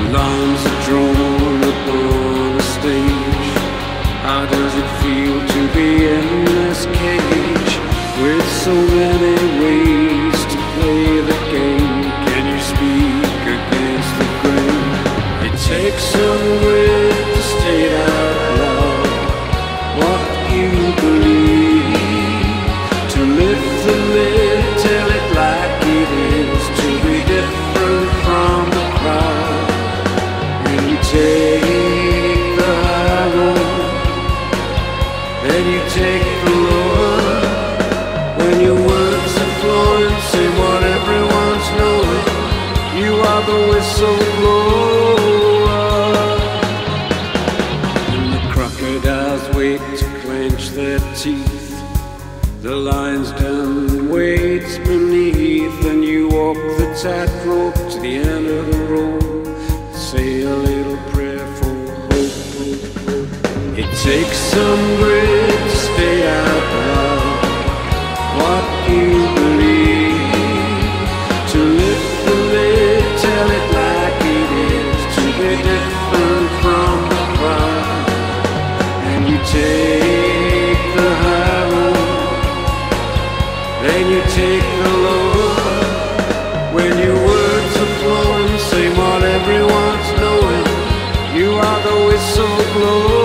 Lines are drawn upon a stage. How does it feel to be in this cage? With so many ways to play the game, can you speak against the grain? It takes some grit to state out loud what you believe, to lift the lid, tell it like it is, to be different from the crowd. When you take the high road, then you take the low. When your words are flowing, say what everyone's knowing, you are the whistleblower. And the crocodiles wait to clench their teeth, the lions dumb waits beneath, and you walk the tightrope to the end of the road, say a little prayer for hope. It takes some grit to stay out loud what you believe, to lift the lid, tell it like it is, to be different from the crowd. And you take the high road, then you take the low. When your words are flowing, say what everyone's knowing, you are the whistleblower.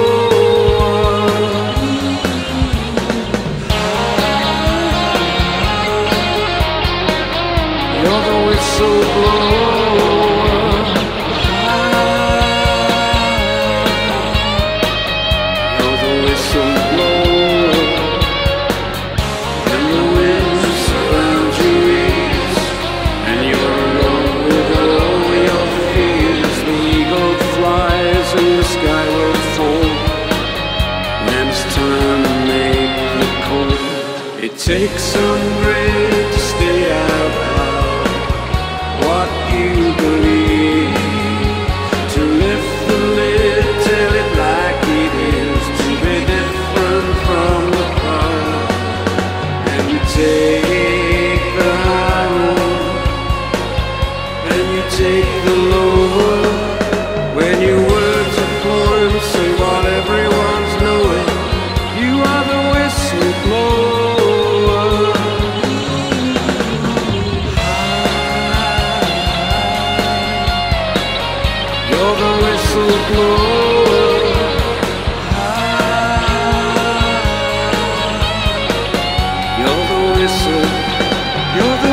You're the whistleblower. You're the whistleblower. And the wind surrounds your ears, and you're alone with all your fears. The eagle flies and the sky will fall, and it's time to make the call. It takes some grit to stay out loud what you believe, to lift the lid, tell it like it is, to be different from the crowd. And you take the high road, and you take the low. When your words are flowing, say what everyone's knowing, you are the whistleblower. You're the whistleblower. You're the whistle. You're the